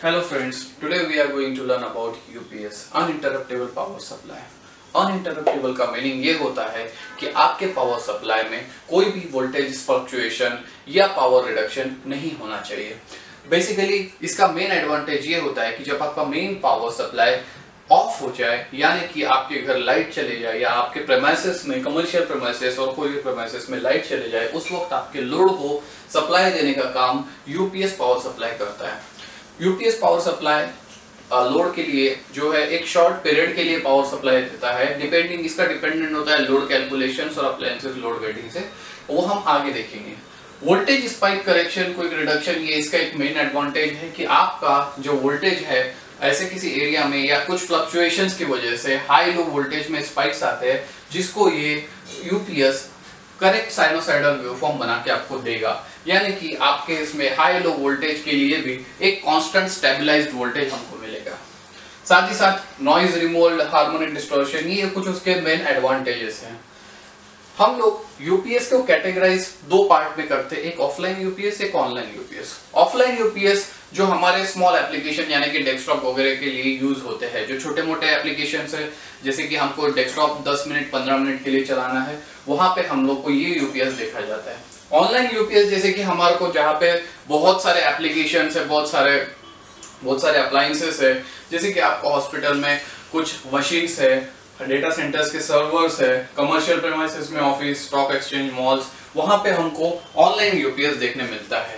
Hello friends, today we are going to learn about UPS, uninterruptible power supply. Uninterruptible का meaning ये होता है कि आपके पावर सप्लाई में कोई भी वोल्टेज फ्लक्चुएशन या पावर रिडक्शन नहीं होना चाहिए। बेसिकली इसका मेन एडवांटेज ये होता है कि जब आपका मेन पावर सप्लाई ऑफ हो जाए, यानी कि आपके घर लाइट चले जाए या आपके प्रेमाइसेस में, कमर्शियल प्रेमाइसेस और कोई भी प्रेमाइसेस में लाइट चले जाए, उस वक्त आपके लोड को सप्लाई देने का काम यूपीएस पावर सप्लाई करता है। यूपीएस पावर सप्लाई लोड के लिए जो है एक शॉर्ट पीरियड के लिए पावर सप्लाई देता है। इसका डिपेंडेंट होता है लोड कैलकुलेशंस और अप्लायंसेस लोड वेटिंग से, वो हम आगे देखेंगे। Voltage spike correction, quick reduction, ये इसका एक मेन एडवांटेज है कि आपका जो वोल्टेज है ऐसे किसी एरिया में या कुछ फ्लक्चुएशंस की वजह से हाई लो वोल्टेज में स्पाइक्स आते हैं, जिसको ये यूपीएस करेक्ट साइनोसाइडल वेवफॉर्म बना के आपको देगा, यानी कि आपके इसमें हाई लो वोल्टेज के लिए भी एक कांस्टेंट स्टेबलाइज्ड वोल्टेज हमको मिलेगा। साथ ही साथ नॉइज रिमूवल, हार्मोनिक डिस्टॉर्शन, ये कुछ उसके मेन एडवांटेजेस हैं। हम लोग यूपीएस को कैटेगराइज दो पार्ट में करते हैं, एक ऑफलाइन यूपीएस, एक ऑनलाइन यूपीएस। ऑफलाइन यूपीएस जो हमारे स्मॉल एप्लीकेशन यानी कि डेस्कटॉप वगैरह के लिए यूज होते हैं, जो छोटे मोटे एप्लीकेशंस है, जैसे कि हमको डेस्कटॉप 10 मिनट 15 मिनट के लिए चलाना है, वहां पे हम लोग को ये यूपीएस देखा जाता है। ऑनलाइन यूपीएस जैसे कि हमारे को जहाँ पे बहुत सारे एप्लीकेशंस है, बहुत सारे अप्लायंसेस है, जैसे कि आपको हॉस्पिटल में कुछ मशीन्स है, डेटा सेंटर्स के सर्वर्स है, कमर्शियल प्रेमाइसेस में ऑफिस, स्टॉक एक्सचेंज, मॉल्स, वहां पे हमको ऑनलाइन यूपीएस देखने मिलता है।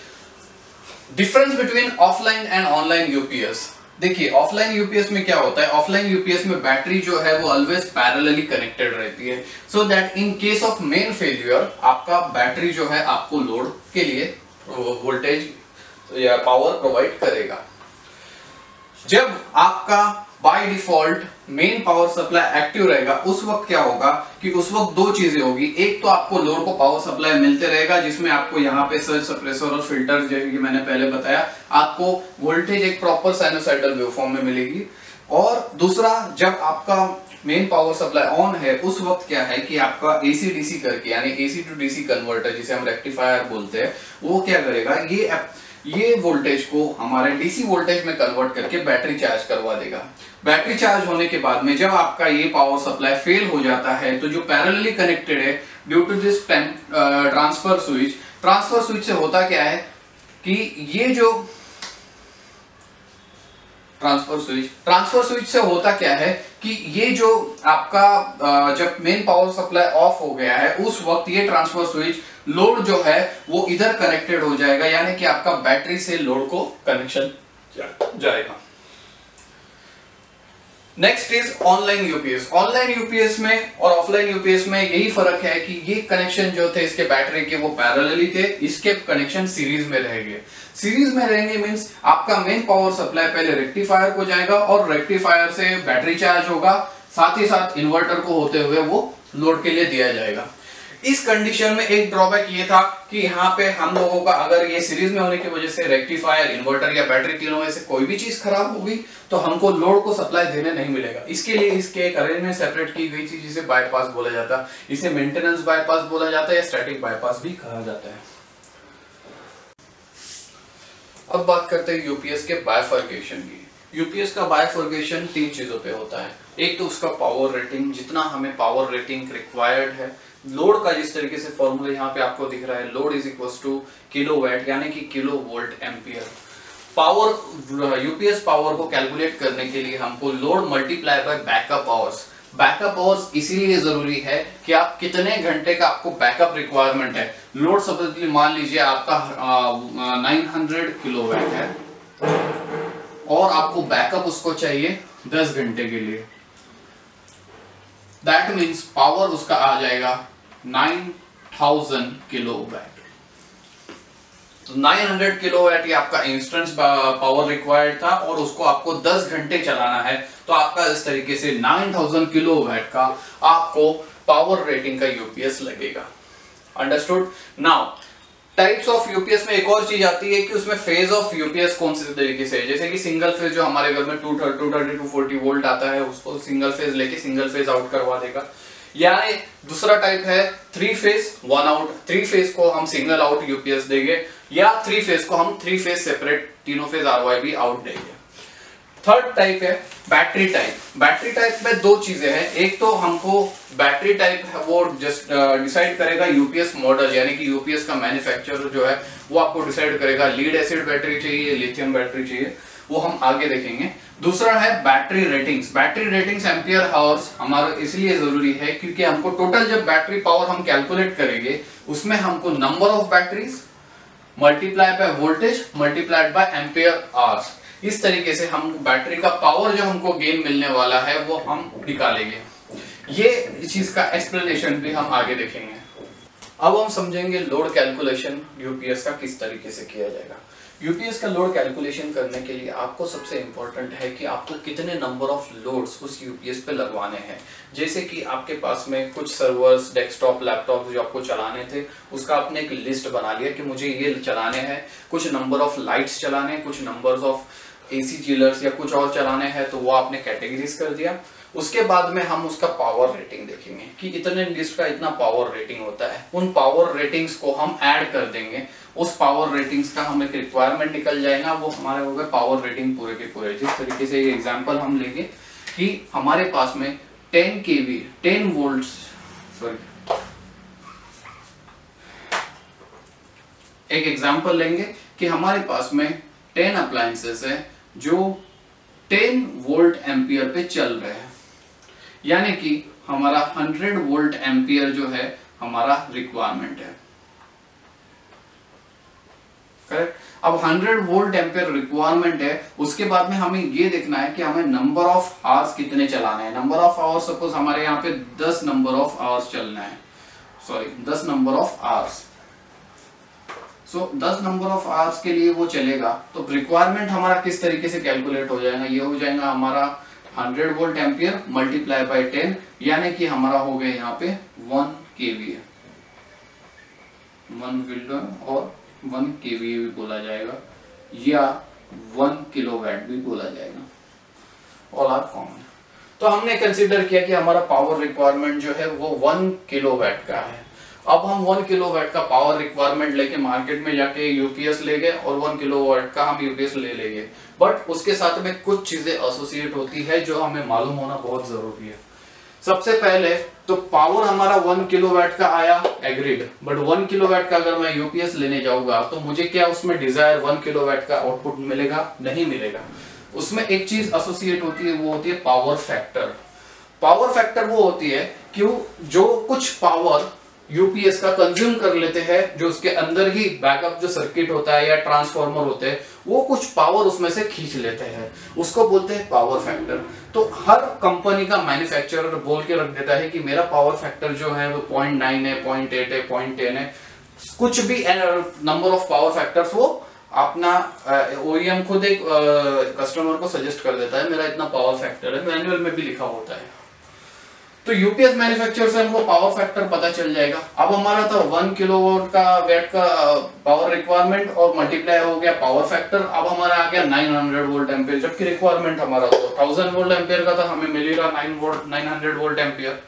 Difference between offline and online UPS, देखिए ऑफलाइन यूपीएस में क्या होता है, ऑफलाइन यूपीएस में बैटरी जो है वो ऑलवेज पैरेलली कनेक्टेड रहती है, so that in case of main failure आपका बैटरी जो है आपको लोड के लिए वोल्टेज या पावर प्रोवाइड करेगा। जब आपका by default main power supply active रहेगा, उस वक्त क्या होगा कि उस वक्त दो चीजें होगी। एक तो आपको लोड को पावर सप्लाई मिलते रहेगा, जिसमें आपको यहाँ पे सर्ज, सप्रेसर और फिल्टर, जैसे कि मैंने पहले बताया, आपको वोल्टेज एक प्रॉपर साइनोसाइडल वेवफॉर्म में मिलेगी। और दूसरा, जब आपका मेन पावर सप्लाई ऑन है, उस वक्त क्या है कि आपका एसी डीसी करके, यानी एसी टू डीसी कन्वर्टर जिसे हम रेक्टिफायर बोलते हैं, वो क्या करेगा, ये वोल्टेज को हमारे डीसी वोल्टेज में कन्वर्ट करके बैटरी चार्ज करवा देगा। बैटरी चार्ज होने के बाद में जब आपका ये पावर सप्लाई फेल हो जाता है, तो जो पैरेलली कनेक्टेड है, due to this transfer switch से होता क्या है कि ये जो ट्रांसफर स्विच से होता क्या है कि ये जो आपका जब मेन पावर सप्लाई ऑफ हो गया है, उस वक्त ये ट्रांसफर स्विच लोड जो है वो इधर कनेक्टेड हो जाएगा, यानी कि आपका बैटरी से लोड को कनेक्शन जाएगा। Next is online UPS. Online UPS में और ऑफलाइन यूपीएस में यही फर्क है कि ये कनेक्शन जो थे इसके बैटरी के वो पैरेलली थे, इसके कनेक्शन सीरीज में रहेंगे। सीरीज में रहेंगे मींस आपका मेन पावर सप्लाई पहले रेक्टिफायर को जाएगा और रेक्टिफायर से बैटरी चार्ज होगा, साथ ही साथ इन्वर्टर को होते हुए वो लोड के लिए दिया जाएगा। इस कंडीशन में एक ड्रॉबैक ये था कि यहाँ पे हम लोगों का अगर ये सीरीज में होने की वजह से रेक्टिफायर, इन्वर्टर या बैटरी तीनों में से कोई भी चीज खराब होगी तो हमको लोड को सप्लाई देने नहीं मिलेगा। इसके लिए इसके एक अरेंजमेंट सेपरेट की गई थी, जिसे बाईपास बोला जाता है। इसे मेंटेनेंस बाईपास बोला जाता है या स्टैटिक बाईपास भी कहा जाता है। अब बात करते हैं यूपीएस के बाइफर्केशन की। यूपीएस का बाइफर्केशन 3 चीजों पे होता है। एक तो उसका पावर रेटिंग, जितना हमें पावर रेटिंग रिक्वायर्ड है, लोड का जिस तरीके से फॉर्मूला यहाँ पे आपको दिख रहा है, load is equal to kilowatt यानी कि kilo volt ampere. Power, UPS power को कैलकुलेट करने के लिए हमको load multiply by backup hours. Backup hours इसीलिए जरूरी है कि आप कितने घंटे का आपको बैकअप रिक्वायरमेंट है। लोड सपोजली मान लीजिए आपका 900 किलोवाट है और आपको बैकअप उसको चाहिए 10 घंटे के लिए। दैट मीन्स पावर उसका आ जाएगा 9000 किलोवाट। 900 किलोवाट ये आपका इंस्टेंट पावर रिक्वायर्ड था और उसको आपको 10 घंटे चलाना है, तो आपका इस तरीके से 9000 किलोवाट का आपको पावर रेटिंग का यूपीएस लगेगा। Understood? Now types of UPS में एक और चीज आती है कि उसमें फेज ऑफ यूपीएस कौन से तरीके से है। जैसे कि सिंगल फेज जो हमारे घर में 230 240 वोल्ट आता है, उसको सिंगल फेज लेके सिंगल फेज आउट करवा देगा। यानी दूसरा टाइप है 3 फेज 1 आउट। 3 फेज को हम सिंगल आउट यूपीएस देंगे, या 3 फेज को हम 3 फेज सेपरेट तीनों फेज RYB आउट देंगे। थर्ड टाइप है बैटरी टाइप। बैटरी टाइप में दो चीजें हैं, एक तो हमको बैटरी टाइप है वो जस्ट डिसाइड करेगा यूपीएस मॉडल, यानी कि यूपीएस का मैन्युफैक्चरर जो है वो आपको डिसाइड करेगा लीड एसिड बैटरी चाहिए, लिथियम बैटरी चाहिए, वो हम आगे देखेंगे। दूसरा है battery ratings. Battery ratings ampere hours हमारा इसलिए जरूरी है क्योंकि हमको टोटल जब बैटरी पावर हम कैलकुलेट करेंगे उसमें हमको number of batteries multiply by voltage multiplied by ampere hours, इस तरीके से हम बैटरी का पावर जो हमको गेन मिलने वाला है वो हम निकालेंगे। ये चीज का एक्सप्लेनेशन भी हम आगे देखेंगे। अब हम समझेंगे लोड कैलकुलेशन यूपीएस का किस तरीके से किया जाएगा। यूपीएस का लोड कैलकुलेशन करने के लिए आपको सबसे इंपॉर्टेंट है कि आपको कितने नंबर ऑफ लोड्स उस यूपीएस पे लगवाने हैं। जैसे कि आपके पास में कुछ सर्वर्स, डेस्कटॉप, लैपटॉप जो आपको चलाने थे उसका आपने एक लिस्ट बना लिया कि मुझे ये चलाने हैं, कुछ नंबर ऑफ लाइट्स चलाने हैं, कुछ नंबर्स ऑफ एसी चिलर्स या कुछ और चलाने हैं, तो वो आपने कैटेगरीज कर दिया। उसके बाद में हम उसका पावर रेटिंग देखेंगे कि इतने लिस्ट का इतना पावर रेटिंग होता है। उन पावर रेटिंग्स को हम ऐड कर देंगे, उस पावर रेटिंग्स का हमें रिक्वायरमेंट निकल जाएगा, वो हमारे हो गए पावर रेटिंग पूरे के पूरे। जिस तरीके से ये एग्जांपल हम लेंगे कि हमारे पास में 10 kV 10 वोल्ट्स एक एग्जांपल लेंगे कि हमारे पास में 10 अप्लायंसेस है जो 10 वोल्ट एम्पियर पे चल रहे हैं, यानी कि हमारा 100 वोल्ट एम्पियर जो है हमारा रिक्वायरमेंट है। करेक्ट। अब 100 वोल्ट एम्पियर रिक्वायरमेंट है, उसके बाद में हमें ये देखना है कि हमें नंबर ऑफ आवर्स कितने चलाने हैं। नंबर ऑफ आवर्स सपोज हमारे यहाँ पे 10 नंबर ऑफ आवर्स चलना है, 10 number of hours. 10 number of hours के लिए वो चलेगा, तो रिक्वायरमेंट हमारा किस तरीके से कैलकुलेट हो जाएगा, ये हो जाएगा हमारा 100 वोल्ट एम्पियर मल्टीप्लाई बाय 10, यानी कि हमारा हो गया यहाँ पे 1 kVA, 1 विल्डो और 1 kVA भी बोला जाएगा या 1 किलोवाट भी बोला जाएगा, ऑल आर कॉमन। तो हमने कंसीडर किया कि हमारा पावर रिक्वायरमेंट जो है वो 1 किलोवाट का है। अब हम 1 किलोवाट का पावर रिक्वायरमेंट लेके मार्केट में जाके यूपीएस ले गए और 1 किलोवाट का हम यूपीएस ले लेंगे, बट उसके साथ में कुछ चीजें एसोसिएट होती है जो हमें मालूम होना बहुत जरूरी है। सबसे पहले तो पावर हमारा 1 किलोवाट का आया, एग्रीड, बट 1 किलोवाट का अगर मैं यूपीएस लेने जाऊंगा तो मुझे क्या उसमें डिजायर 1 किलोवाट का आउटपुट मिलेगा? नहीं मिलेगा। उसमें एक चीज एसोसिएट होती है, वो होती है पावर फैक्टर। पावर फैक्टर वो होती है कि जो कुछ पावर यूपीएस का कंज्यूम कर लेते हैं, जो उसके अंदर ही बैकअप जो सर्किट होता है या ट्रांसफार्मर होते हैं वो कुछ पावर उसमें से खींच लेते हैं, उसको बोलते हैं पावर फैक्टर। तो हर कंपनी का मैन्युफैक्चरर बोल के रख देता है कि मेरा पावर फैक्टर जो है वो 0.9 है, 0.8 है, 0.10 है, कुछ भी नंबर ऑफ पावर फैक्टर्स वो अपना ओईएम खुद एक कस्टमर को सजेस्ट कर देता है, मेरा इतना पावर फैक्टर है, मैनुअल में भी लिखा होता है। तो यूपीएस मैन्युफैक्चरर से हमको पावर फैक्टर पता चल जाएगा। अब हमारा था 1 किलोवाट का वेट का पावर रिक्वायरमेंट और मल्टीप्लाई हो गया पावर फैक्टर। अब हमारा आ गया 900 वोल्ट एम्पियर, जबकि रिक्वायरमेंट हमारा तो 1000 वोल्ट एम्पियर का था, हमें मिलेगा 900 वोल्ट एम्पियर।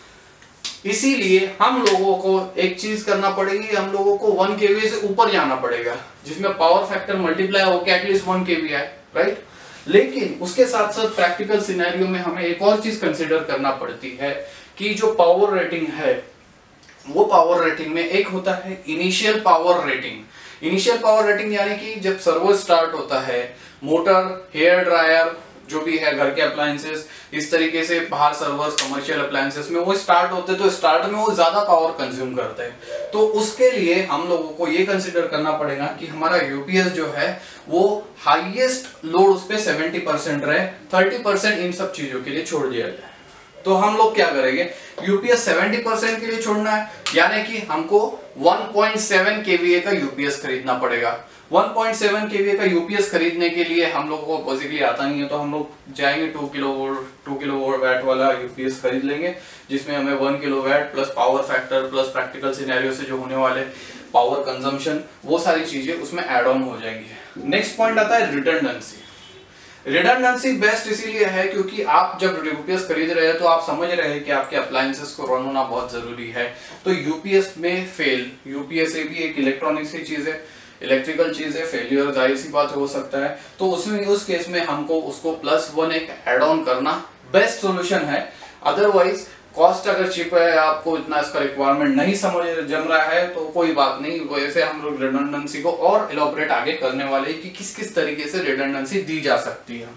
इसीलिए हम लोगों को एक चीज करना पड़ेगी, हम लोगों को 1 kVA से ऊपर जाना पड़ेगा जिसमें पावर फैक्टर मल्टीप्लाई होकर एटलीस्ट 1 kVA है, राइट। लेकिन उसके साथ साथ प्रैक्टिकल सिनेरियो में हमें एक और चीज कंसीडर करना पड़ती है कि जो पावर रेटिंग है वो पावर रेटिंग में एक होता है initial power rating. Initial power rating यानी कि जब सर्वर स्टार्ट होता है, मोटर, हेयर ड्रायर जो भी है, घर के अप्लायंसेस, इस तरीके से बाहर सर्वर्स, कमर्शियल अप्लायंसेस में वो स्टार्ट होते हैं, तो स्टार्ट में वो ज्यादा पावर कंज्यूम करते हैं। तो उसके लिए हम लोगों को ये कंसीडर करना पड़ेगा कि हमारा यूपीएस जो है वो हाईएस्ट लोड उस पे 70% रहे, 30% इन सब चीजों के लिए छोड़ दिया जाए। तो हम लोग क्या करेंगे, यूपीएस 70% के लिए छोड़ना है, यानी कि हमको 1.7 kVA का यूपीएस खरीदना पड़ेगा। 1.7 kVA का यूपीएस खरीदने के लिए हम लोगों को बेसिकली आता नहीं है, तो हम लोग जाएंगे 2 किलोवाट वाला यूपीएस खरीद लेंगे, जिसमें हमें 1 kilowatt plus power factor plus practical scenario से जो होने वाले पावर कंजम्पशन, वो सारी चीजें उसमें ऐड ऑन हो जाएंगी। नेक्स्ट पॉइंट आता है रिडंडेंसी। रिडंडेंसी बेस्ट इसीलिए है क्योंकि आप जब यूपीएस खरीद रहे हैं तो आप समझ रहे हैं कि आपके अप्लायंसेस को रन होना बहुत जरूरी है। तो यूपीएस में फेल, यूपीएस भी एक इलेक्ट्रॉनिक सी चीज है, इलेक्ट्रिकल चीज है, फेलियर जाहिर सी बात हो सकता है, तो उसमें उस केस में हमको उसको +1 एक एड ऑन करना बेस्ट सोल्यूशन है। अदरवाइज कॉस्ट अगर चिप है, आपको इतना इसका रिक्वायरमेंट नहीं समझ जम रहा है तो कोई बात नहीं, वैसे हम लोग रिडंडेंसी को और इलॉबरेट आगे करने वाले कि किस किस तरीके से रिडंडेंसी दी जा सकती है।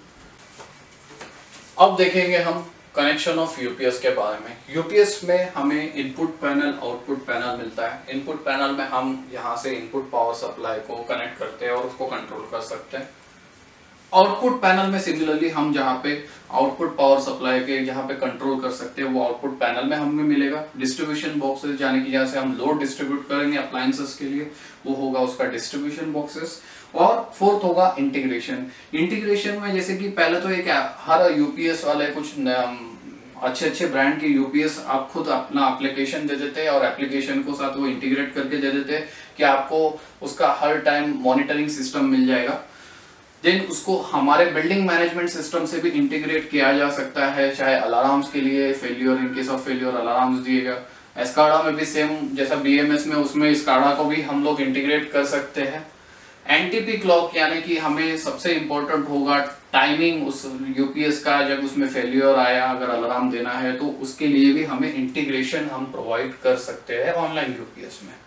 अब देखेंगे हम कनेक्शन ऑफ यूपीएस के बारे में। यूपीएस में हमें इनपुट पैनल, आउटपुट पैनल मिलता है। इनपुट पैनल में हम यहाँ से इनपुट पावर सप्लाई को कनेक्ट करते हैं और उसको कंट्रोल कर सकते हैं। आउटपुट पैनल में सिमिलरली हम जहाँ पे आउटपुट पावर सप्लाई के जहाँ पे कंट्रोल कर सकते हैं वो आउटपुट पैनल में हमें मिलेगा। डिस्ट्रीब्यूशन बॉक्सेस यानी कि जहाँ से हम लोड डिस्ट्रीब्यूट करेंगे अप्लायंसेस के लिए, वो होगा उसका डिस्ट्रीब्यूशन बॉक्सेस। और फोर्थ होगा इंटीग्रेशन। इंटीग्रेशन में जैसे कि पहले तो एक हर यूपीएस वाले कुछ अच्छे अच्छे ब्रांड के यूपीएस आप खुद अपना एप्लीकेशन दे देते हैं और एप्लीकेशन को साथ वो इंटीग्रेट करके दे देते हैं कि आपको उसका हर टाइम मॉनिटरिंग सिस्टम मिल जाएगा। देन उसको हमारे बिल्डिंग मैनेजमेंट सिस्टम से भी इंटीग्रेट किया जा सकता है, चाहे अलार्म्स के लिए failure, in case of failure alarms दिएगा। एस्काडा में भी सेम जैसा बीएमएस में, उसमें एस्काडा को भी हम लोग इंटीग्रेट कर सकते हैं। एनटीपी क्लॉक यानी कि हमें सबसे इंपॉर्टेंट होगा टाइमिंग उस यूपीएस का, जब उसमें फेलियर आया अगर अलार्म देना है तो उसके लिए भी हमें इंटीग्रेशन हम प्रोवाइड कर सकते हैं ऑनलाइन यूपीएस में।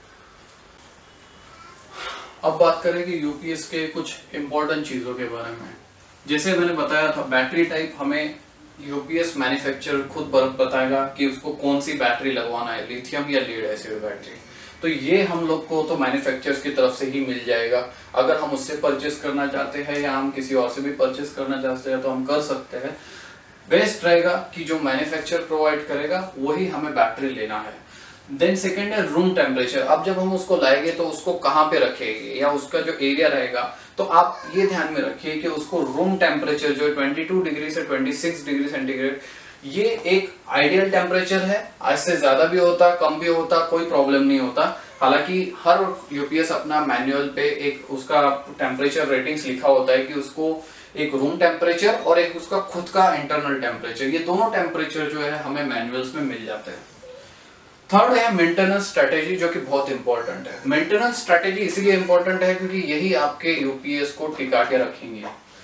अब बात करेंगे यूपीएस के कुछ इंपॉर्टेंट चीजों के बारे में। जैसे मैंने बताया था बैटरी टाइप हमें यूपीएस मैन्युफैक्चरर खुद बताएगा कि उसको कौन सी बैटरी लगवाना है, लिथियम या लीड एसिड बैटरी। तो ये हम लोग को तो मैन्युफैक्चरर्स की तरफ से ही मिल जाएगा। अगर हम उससे परचेस करना चाहते हैं या हम किसी और से भी परचेस करना चाहते हैं तो हम कर सकते हैं। बेस्ट रहेगा कि जो मैन्युफैक्चरर प्रोवाइड करेगा वही हमें बैटरी लेना है। देन सेकेंड है रूम टेम्परेचर। अब जब हम उसको लाएंगे तो उसको कहाँ पे रखेंगे या उसका जो एरिया रहेगा, तो आप ये ध्यान में रखिए कि उसको रूम टेम्परेचर जो 22 डिग्री से 26 डिग्री सेंटीग्रेड, ये एक आइडियल टेम्परेचर है। इससे ज्यादा भी होता, कम भी होता, कोई प्रॉब्लम नहीं होता। हालांकि हर यूपीएस अपना मैनुअल पे एक उसका टेम्परेचर रेटिंग्स लिखा होता है कि उसको एक रूम टेम्परेचर और एक उसका खुद का इंटरनल टेम्परेचर, ये दोनों टेम्परेचर जो है हमें मैनुअल्स में मिल जाते हैं। थर्ड है मेंटेनेंस स्ट्रेटेजी, जो कि बहुत इंपॉर्टेंट है। मेंटेनेंस स्ट्रेटेजी इसलिए इंपॉर्टेंट है क्योंकि यही आपके यूपीएस को टिका के रखेंगे।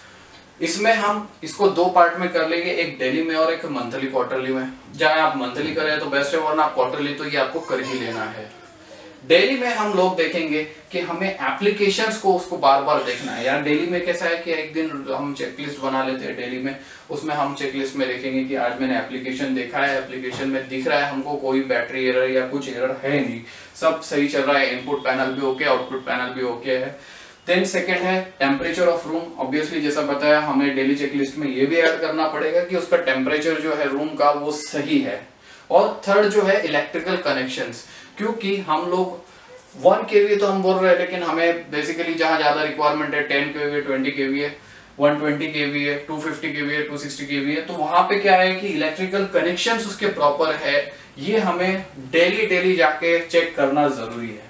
इसमें हम इसको दो पार्ट में कर लेंगे, एक डेली में और एक मंथली क्वार्टरली में। चाहे आप मंथली करें तो बेस्ट है, वरना आप क्वार्टरली तो ये आपको कर ही लेना है। डेली में हम लोग देखेंगे कि हमें एप्लीकेशंस को उसको बार बार देखना है। यार डेली में कैसा है कि एक दिन हम चेकलिस्ट बना लेते हैं डेली में, उसमें हम चेकलिस्ट में देखेंगे कि आज मैंने एप्लीकेशन देखा है, एप्लीकेशन में दिख रहा है हमको कोई बैटरी एरर या कुछ एरर है नहीं, सब सही चल रहा है, इनपुट पैनल भी ओके, आउटपुट पैनल भी ओके है। देन सेकेंड है टेम्परेचर ऑफ रूम। ऑब्वियसली जैसा बताया हमें डेली चेकलिस्ट में ये भी ऐड करना पड़ेगा कि उसका टेम्परेचर जो है रूम का वो सही है। और थर्ड जो है इलेक्ट्रिकल कनेक्शंस, क्योंकि हम लोग 1 kVA तो हम बोल रहे हैं, लेकिन हमें बेसिकली जहां ज्यादा रिक्वायरमेंट है 10 kVA, 20 kVA, 120 kVA, 250 kVA, 260 kVA, तो वहां पे क्या है कि इलेक्ट्रिकल कनेक्शंस उसके प्रॉपर है, ये हमें डेली जाके चेक करना जरूरी है।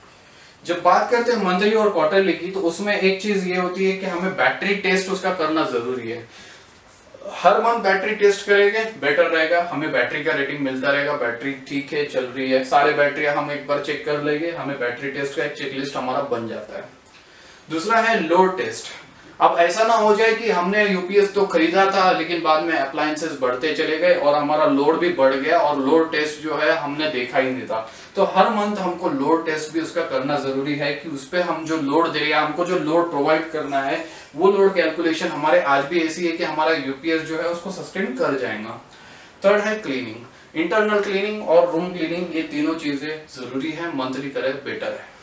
जब बात करते हैं मंथली और क्वार्टरली की, तो उसमें एक चीज ये होती है कि हमें बैटरी टेस्ट उसका करना जरूरी है। हर मंथ बैटरी टेस्ट करेंगे बेटर रहेगा, हमें बैटरी का रेटिंग मिलता रहेगा, बैटरी ठीक है चल रही है, सारे बैटरी हम एक बार चेक कर लेंगे, हमें बैटरी टेस्ट का एक चेकलिस्ट हमारा बन जाता है। दूसरा है लोड टेस्ट। अब ऐसा ना हो जाए कि हमने यूपीएस तो खरीदा था लेकिन बाद में अप्लायंसेस बढ़ते चले गए और हमारा लोड भी बढ़ गया और लोड टेस्ट जो है हमने देखा ही नहीं था। तो हर मंथ हमको लोड टेस्ट भी उसका करना जरूरी है कि उस पर हम जो लोड दे रहे हैं, हमको जो लोड प्रोवाइड करना है, वो लोड कैलकुलेशन हमारे आज भी ऐसी है कि हमारा यूपीएस जो है उसको सस्टेन कर जाएगा। थर्ड है क्लीनिंग। इंटरनल क्लीनिंग और रूम क्लीनिंग, ये तीनों चीजें जरूरी है, मंथली करे बेटर है।